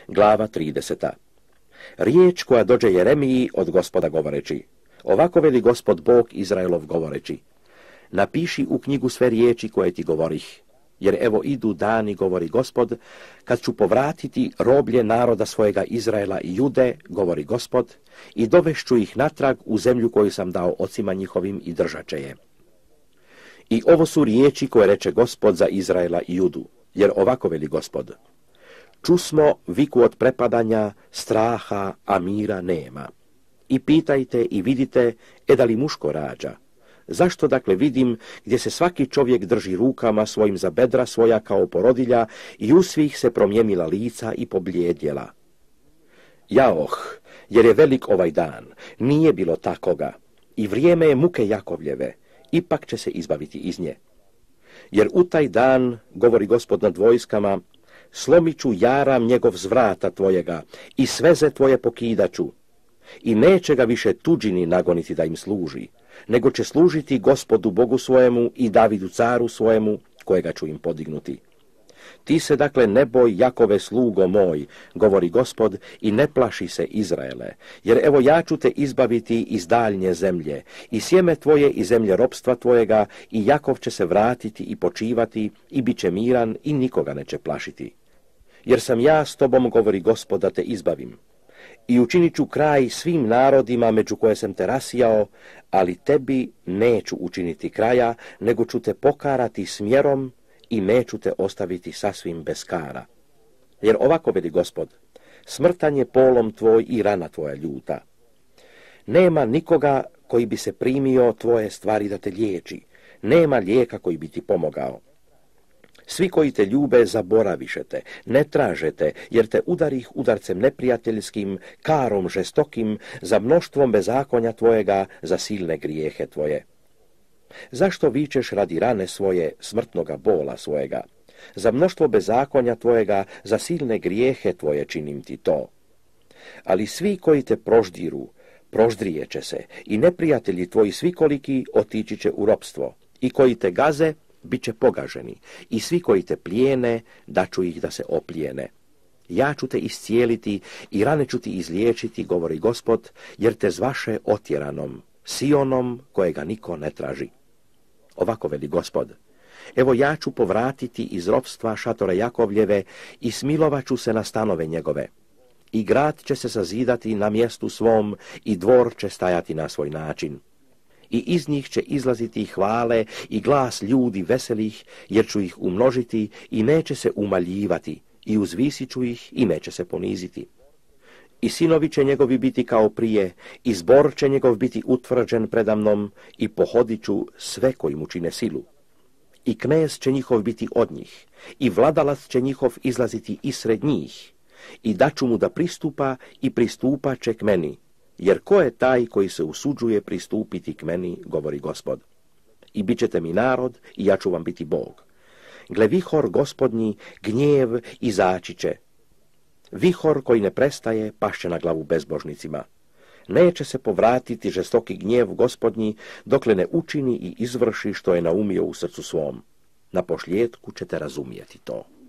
Glava 30. Riječ koja dođe Jeremiji od Gospoda govoreći. Ovako veli Gospod Bog Izraelov govoreći. Napiši u knjigu sve riječi koje ti govorih. Jer evo idu dani, govori Gospod, kad ću povratiti roblje naroda svojega Izraela i Jude, govori Gospod, i dovešću ih natrag u zemlju koju sam dao ocima njihovim i držat će je. I ovo su riječi koje reče Gospod za Izraela i Judu, jer ovako veli Gospod. Čusmo viku od prepadanja, straha, a mira nema. I pitajte i vidite, da li muško rađa. Zašto dakle vidim gdje se svaki čovjek drži rukama svojim za bedra svoja kao porodilja i u svih se promjemila lica i pobljedjela? Jaoh, jer je velik ovaj dan, nije bilo takoga, i vrijeme je muke Jakovljeve, ipak će se izbaviti iz nje. Jer u taj dan, govori Gospod nad vojskama, slomit ću jaram njegov zvrata tvojega i sveze tvoje pokidaću, i neće ga više tuđini nagoniti da im služi, nego će služiti Gospodu Bogu svojemu i Davidu caru svojemu, kojega ću im podignuti. Ti se dakle ne boj, Jakove slugo moj, govori Gospod, i ne plaši se Izraele, jer evo ja ću te izbaviti iz daljnje zemlje, i sjeme tvoje iz zemlje ropstva tvojega, i Jakov će se vratiti i počivati, i bit će miran, i nikoga neće plašiti. Jer sam ja s tobom, govori Gospod, da te izbavim. I učinit ću kraj svim narodima među koje sam te rasijao, ali tebi neću učiniti kraja, nego ću te pokarati smjerom i neću te ostaviti sasvim bez kara. Jer ovako veli Gospod, smrtan je polom tvoj i rana tvoja ljuta. Nema nikoga koji bi se primio tvoje stvari da te liječi, nema lijeka koji bi ti pomogao. Svi koji te ljube zaboravišete, ne tražete, jer te udarih udarcem neprijateljskim, karom žestokim, za mnoštvom bezakonja tvojega, za silne grijehe tvoje. Zašto vičeš radi rane svoje, smrtnoga bola svojega? Za mnoštvo bezakonja tvojega, za silne grijehe tvoje činim ti to. Ali svi koji te proždiru, proždrijeće se, i neprijatelji tvoji svikoliki otići će u ropstvo, i koji te gaze, bit će pogaženi, i svi koji te plijene, daću ih da se oplijene. Ja ću te iscijeliti i rane ću ti izliječiti, govori Gospod, jer te zvaše otjeranom, Sionom kojega niko ne traži. Ovako veli Gospod, evo ja ću povratiti iz ropstva šatore Jakovljeve i smilovat ću se na stanove njegove. I grad će se sazidati na mjestu svom i dvor će stajati na svoj način. I iz njih će izlaziti hvale i glas ljudi veselih, jer ću ih umnožiti i neće se umaljivati, i uzvisit ću ih i neće se poniziti. I sinovi će njegovi biti kao prije, i zbor će njegov biti utvrđen predamnom, i pohodit ću sve koji mu čine silu. I knez će njihov biti od njih, i vladalac će njihov izlaziti isred njih, i daću mu da pristupa i pristupa će k meni. Jer ko je taj koji se usuđuje pristupiti k meni, govori Gospod. I bit ćete mi narod, i ja ću vam biti Bog. Gle, vihor Gospodnji, gnjev izaći će. Vihor koji ne prestaje, pašće na glavu bezbožnicima. Neće se povratiti žestoki gnjev Gospodnji, dokle ne učini i izvrši što je naumio u srcu svom. Na pošljetku ćete razumjeti to.